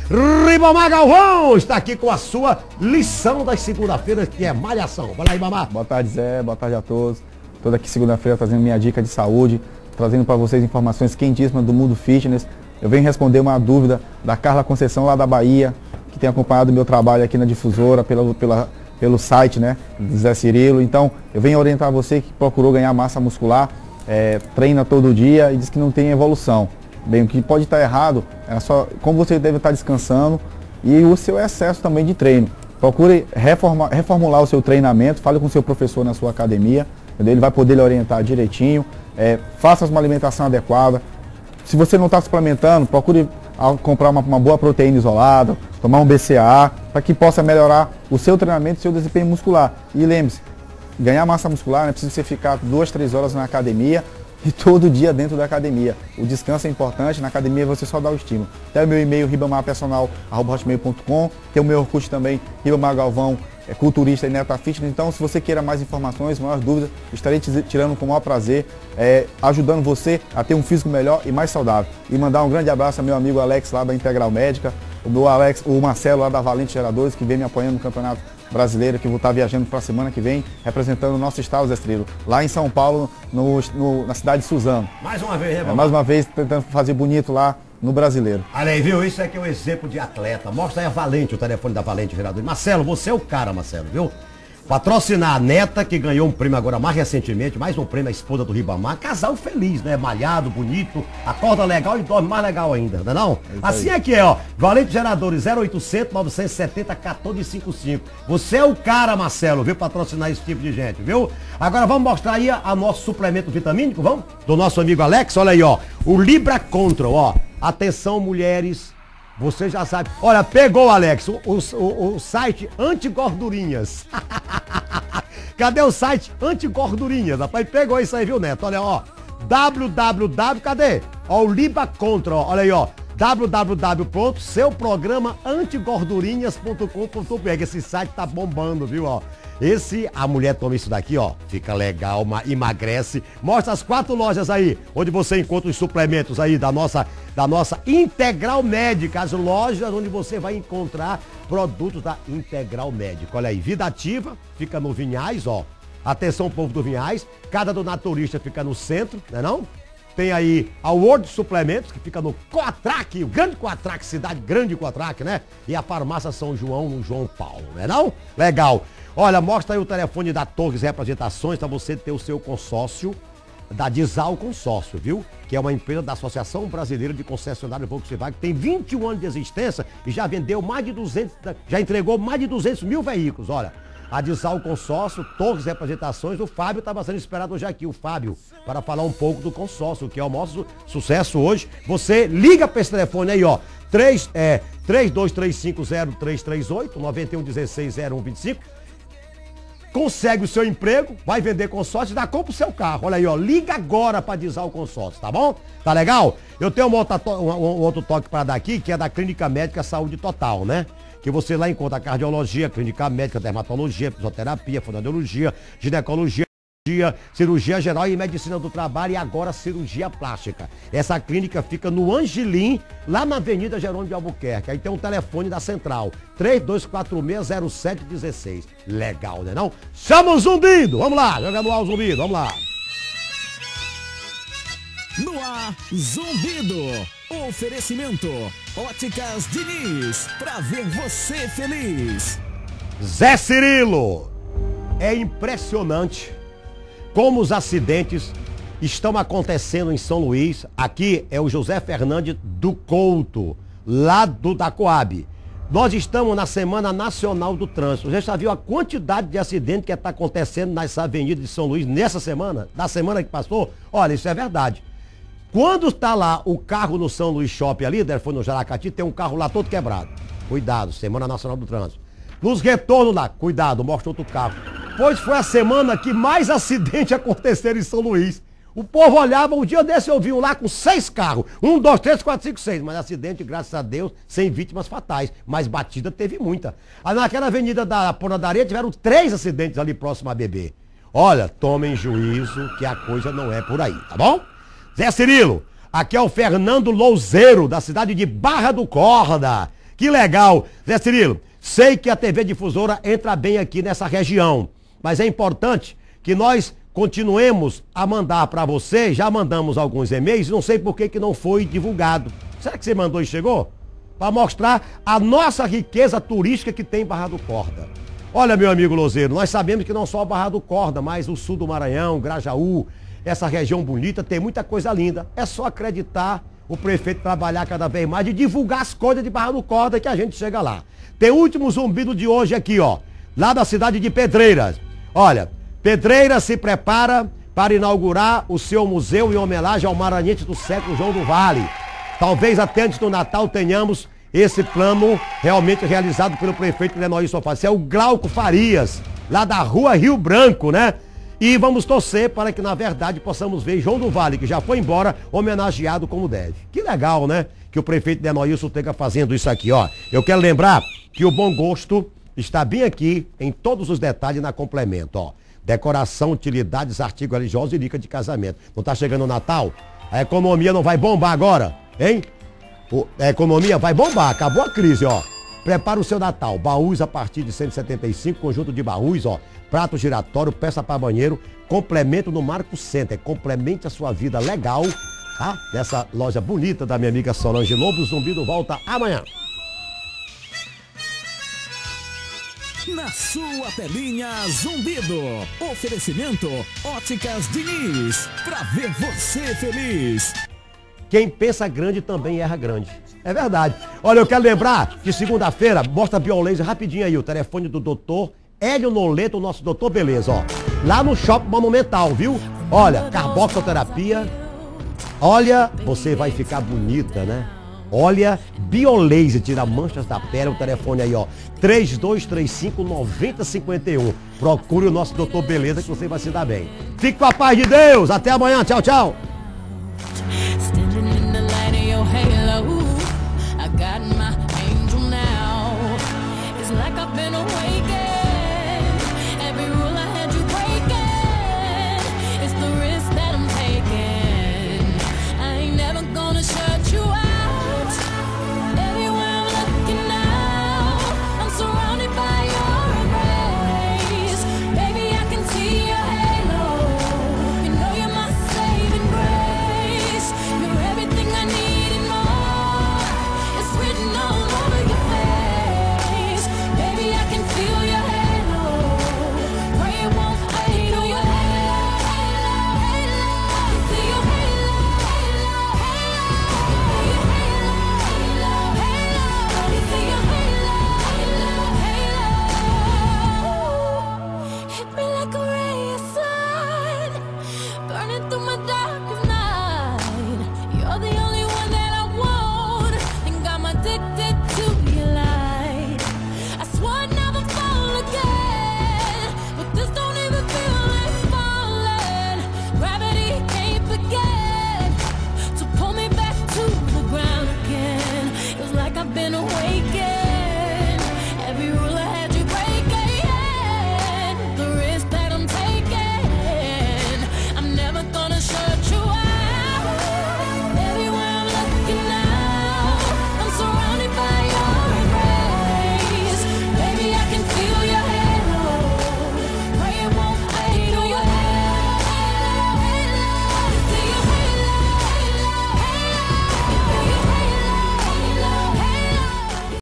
Ribamar Galvão está aqui com a sua lição das segunda-feiras, que é malhação. Vai lá, Ribamar. Boa tarde, Zé. Boa tarde a todos. Toda aqui segunda-feira trazendo minha dica de saúde, trazendo para vocês informações quentíssimas do mundo fitness. Eu venho responder uma dúvida da Carla Conceição, lá da Bahia, que tem acompanhado o meu trabalho aqui na difusora, pelo site, né, do Zé Cirilo. Então, eu venho orientar você que procurou ganhar massa muscular, treina todo dia e diz que não tem evolução. Bem, o que pode estar errado é só como você deve estar descansando e o seu excesso também de treino. Procure reformular o seu treinamento, fale com o seu professor na sua academia, entendeu? Ele vai poder lhe orientar direitinho, faça uma alimentação adequada. Se você não está suplementando, procure comprar uma boa proteína isolada, tomar um BCAA, para que possa melhorar o seu treinamento e o seu desempenho muscular. E lembre-se, ganhar massa muscular não é preciso você ficar 2, 3 horas na academia e todo dia dentro da academia. O descanso é importante, na academia você só dá o estímulo. Tem o meu e-mail, ribamarpersonal@hotmail.com, tem o meu Orkut também, Ribamar Galvão, culturista e Neta Fitness. Então, se você queira mais informações, maiores dúvidas, estarei tirando com o maior prazer, ajudando você a ter um físico melhor e mais saudável. E mandar um grande abraço ao meu amigo Alex lá da Integral Médica, o Marcelo lá da Valente Geradores, que vem me apoiando no Campeonato Brasileiro, que vou estar viajando para a semana que vem, representando o nosso estado, Zé Cirilo, lá em São Paulo, na cidade de Suzano. Mais uma vez, né, mais uma vez, tentando fazer bonito lá no Brasileiro. Olha aí, viu? Isso aqui é um exemplo de atleta. Mostra aí a Valente, o telefone da Valente Geradores. Marcelo, você é o cara, Marcelo, viu? Patrocinar a neta, que ganhou um prêmio agora mais recentemente, mais um prêmio, a esposa do Ribamar. Casal feliz, né? Malhado, bonito, acorda legal e dorme mais legal ainda, não é não? Assim é que é, ó. Valente Geradores, 0800 970 1455. Você é o cara, Marcelo, viu? Patrocinar esse tipo de gente, viu? Agora vamos mostrar aí a nosso suplemento vitamínico, vamos? Do nosso amigo Alex, olha aí, ó. O Libra Control, ó. Atenção, mulheres. Você já sabe. Olha, pegou, Alex, o site anti-gordurinhas. Cadê o site anti-gordurinhas? Rapaz, pegou isso aí, viu, Neto? Olha, ó. Cadê? Ó, o Liba Contra, ó. Olha aí, ó. www.seuprogramaantigordurinhas.com.br. Esse site tá bombando, viu, ó. A mulher toma isso daqui, ó, fica legal, emagrece. Mostra as 4 lojas aí, onde você encontra os suplementos aí da nossa Integral Médica. As lojas onde você vai encontrar produtos da Integral Médica. Olha aí, Vida Ativa, fica no Vinhais, ó. Atenção, povo do Vinhais. Cada do Naturista fica no centro, né não? Tem aí a World Suplementos, que fica no Coatraque, o grande Coatraque, cidade grande Coatraque, né? E a Farmácia São João, no João Paulo, né não? Legal. Olha, mostra aí o telefone da Torres Representações para você ter o seu consórcio, da Dizal Consórcio, viu? Que é uma empresa da Associação Brasileira de Concessionários Volkswagen, que tem 21 anos de existência e já vendeu já entregou mais de 200 mil veículos, olha. A Dizal Consórcio, Torres Representações, o Fábio estava sendo esperado hoje aqui, o Fábio, para falar um pouco do consórcio, que é o nosso sucesso hoje. Você liga para esse telefone aí, ó, 32350338, 91160125, consegue o seu emprego, vai vender consórcio e dá compra o seu carro. Olha aí, ó, liga agora para Dizal Consórcio, tá bom? Tá legal? Eu tenho um outro toque para dar aqui, que é da Clínica Médica Saúde Total, né? Que você lá encontra cardiologia, clínica médica, dermatologia, fisioterapia, fonoaudiologia, ginecologia, cirurgia geral e medicina do trabalho e agora cirurgia plástica. Essa clínica fica no Angelim, lá na Avenida Jerônimo de Albuquerque. Aí tem um telefone da central, 32460716. Legal, né não? Chama o zumbido! Vamos lá, joga no ar o zumbido, vamos lá. No ar, Zumbido. Oferecimento Óticas Diniz, pra ver você feliz. Zé Cirilo, é impressionante como os acidentes estão acontecendo em São Luís. Aqui é o José Fernandes do Couto, lá da Coab. Nós estamos na Semana Nacional do Trânsito. Você já viu a quantidade de acidentes que está acontecendo nessa avenida de São Luís nessa semana? Na semana que passou? Olha, isso é verdade. Quando está lá o carro no São Luís Shopping ali, foi no Jaracati, tem um carro lá todo quebrado. Cuidado, Semana Nacional do Trânsito. Nos retornos lá, cuidado, mostra outro carro. Pois foi a semana que mais acidentes aconteceram em São Luís. O povo olhava, um dia desse eu vi um lá com 6 carros. 1, 2, 3, 4, 5, 6. Mas acidente, graças a Deus, sem vítimas fatais. Mas batida teve muita. Aí naquela avenida da Pona da Areia tiveram 3 acidentes ali próximo a BB. Olha, tomem juízo que a coisa não é por aí, tá bom? Zé Cirilo, aqui é o Fernando Louzeiro, da cidade de Barra do Corda. Que legal. Zé Cirilo, sei que a TV Difusora entra bem aqui nessa região, mas é importante que nós continuemos a mandar para você. Já mandamos alguns e-mails, não sei por que não foi divulgado. Será que você mandou e chegou? Para mostrar a nossa riqueza turística que tem Barra do Corda. Olha, meu amigo Lozeiro, nós sabemos que não só Barra do Corda, mas o sul do Maranhão, Grajaú, essa região bonita, tem muita coisa linda. É só acreditar, o prefeito trabalhar cada vez mais e divulgar as coisas de Barra do Corda que a gente chega lá. Tem o último zumbido de hoje aqui, ó, lá da cidade de Pedreiras. Olha, Pedreiras se prepara para inaugurar o seu museu em homenagem ao maranhense do século João do Vale. Talvez até antes do Natal tenhamos esse plano realmente realizado pelo prefeito Lenoir Sofá. Esse é o Glauco Farias, lá da rua Rio Branco, né? E vamos torcer para que, na verdade, possamos ver João do Vale, que já foi embora, homenageado como deve. Que legal, né? Que o prefeito Lenoir esteja fazendo isso aqui, ó. Eu quero lembrar que o bom gosto está bem aqui, em todos os detalhes, na Complemento, ó. Decoração, utilidades, artigos religiosos e dica de casamento. Não tá chegando o Natal? A economia não vai bombar agora, hein? A economia vai bombar, acabou a crise, ó. Prepara o seu Natal. Baús a partir de 175, conjunto de baús, ó. Prato giratório, peça para banheiro, complemento no Marco Center. Complemente a sua vida legal, tá? Nessa loja bonita da minha amiga Solange Lobo. O Zumbido volta amanhã. Na sua telinha, Zumbido. Oferecimento Óticas Diniz. Pra ver você feliz. Quem pensa grande também erra grande. É verdade. Olha, eu quero lembrar que segunda-feira, mostra a Biolaser rapidinho aí, o telefone do doutor Hélio Noleto, o nosso doutor Beleza, ó. Lá no Shopping Monumental, viu? Olha, carboxoterapia. Olha, você vai ficar bonita, né? Olha, Biolaser, tira manchas da pele, o telefone aí, ó. 3235-9051. Procure o nosso doutor Beleza que você vai se dar bem. Fique com a paz de Deus. Até amanhã. Tchau, tchau.